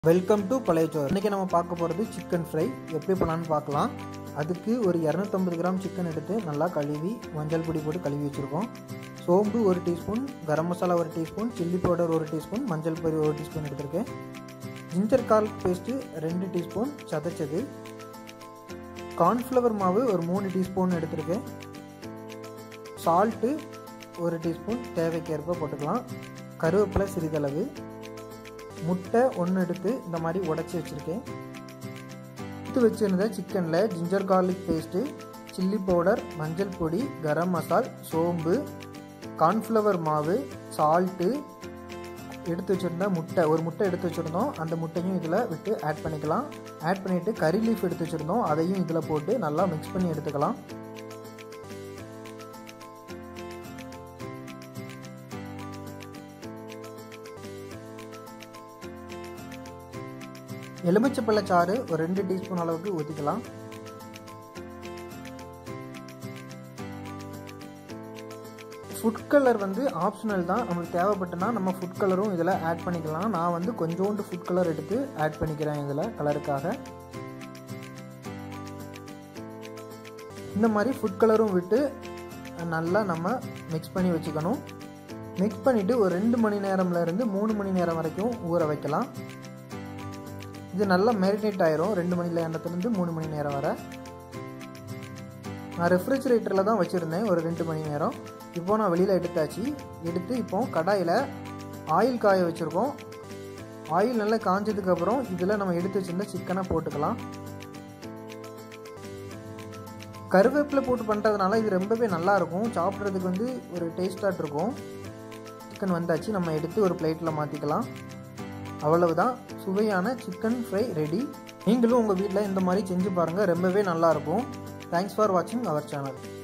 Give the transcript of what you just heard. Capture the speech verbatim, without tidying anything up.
Welcome to பழைய. இன்றைக்கி நம்ம பார்க்க போகிறது சிக்கன் ஃப்ரை எப்படி பண்ணலான்னு பார்க்கலாம். அதுக்கு ஒரு இரநூத்தம்பது கிராம் சிக்கன் எடுத்து நல்லா கழுவி மஞ்சள் பொடி போட்டு கழுவி வச்சுருக்கோம். சோம்பு ஒரு டீஸ்பூன், கரம் மசாலா ஒரு டீஸ்பூன், சில்லி பவுடர் ஒரு டீஸ்பூன், மஞ்சள் பொடி ஒரு டீஸ்பூன் எடுத்திருக்கேன். ஜிஞ்சர் கார்லிக் பேஸ்ட்டு ரெண்டு டீஸ்பூன் சதைச்சது, கார்ன்ஃப்ளவர் மாவு ஒரு மூணு டீஸ்பூன் எடுத்திருக்கேன். சால்ட்டு ஒரு டீஸ்பூன் தேவைக்கேற்ப போட்டுக்கலாம். கருவேப்பிலை சிறிதளவு, முட்டை ஒன்று எடுத்து இந்த மாதிரி உடச்சி வச்சுருக்கேன். எடுத்து வச்சுருந்த சிக்கனில் ginger garlic paste, chilli powder, மஞ்சள் பொடி, கரம் மசால், சோம்பு, கார்ன்ஃப்ளவர் மாவு, சால்ட்டு, எடுத்து வச்சுருந்த முட்டை ஒரு முட்டை எடுத்து வச்சுருந்தோம். அந்த முட்டையும் இதில் விட்டு ஆட் பண்ணிக்கலாம். ஆட் பண்ணிவிட்டு கறி லீஃப் எடுத்து வச்சுருந்தோம், அதையும் இதில் போட்டு நல்லா மிக்ஸ் பண்ணி எடுத்துக்கலாம். எலுமிச்சப்பழச்சாறு ஒரு ரெண்டு டீஸ்பூன் அளவுக்கு ஊற்றிக்கலாம். ஃபுட் கலர் வந்து ஆப்ஷனல் தான், நம்மளுக்கு தேவைப்பட்டுனா நம்ம ஃபுட் கலரும் இதில் ஆட் பண்ணிக்கலாம். நான் வந்து கொஞ்சோண்டு ஃபுட் கலர் எடுத்து ஆட் பண்ணிக்கிறேன் இதில் கலருக்காக. இந்த மாதிரி ஃபுட் கலரும் விட்டு நல்லா நம்ம மிக்ஸ் பண்ணி வச்சுக்கணும். மிக்ஸ் பண்ணிவிட்டு ஒரு ரெண்டு மணி நேரம்லேருந்து மூணு மணி நேரம் வரைக்கும் ஊற வைக்கலாம். இது நல்லா மேரினேட் ஆயிரும் ரெண்டு மணி நேரத்துலேருந்து மூணு மணி நேரம் வரை. நான் ரெஃப்ரிஜரேட்டரில் தான் வச்சுருந்தேன் ஒரு ரெண்டு மணி நேரம். இப்போது நான் வெளியில் எடுத்தாச்சு. எடுத்து இப்போது கடாயில் ஆயில் காய வச்சுருக்கோம். ஆயில் நல்லா காஞ்சதுக்கப்புறம் இதில் நம்ம எடுத்து வச்சுருந்த சிக்கனை போட்டுக்கலாம். கருவேப்பிலை போட்டு பண்ணுறதுனால இது ரொம்பவே நல்லாயிருக்கும், சாப்பிட்றதுக்கு வந்து ஒரு டேஸ்ட்டாக இருக்கும். சிக்கன் வந்தாச்சு, நம்ம எடுத்து ஒரு பிளேட்டில் மாற்றிக்கலாம். அவ்வளவுதான், சுவையான சிக்கன் ஃப்ரை ரெடி. நீங்களும் உங்கள் வீட்டில் இந்த மாதிரி செஞ்சு பாருங்கள், ரொம்பவே நல்லாயிருக்கும். தேங்க்ஸ் ஃபார் வாட்சிங் அவர் சேனல்.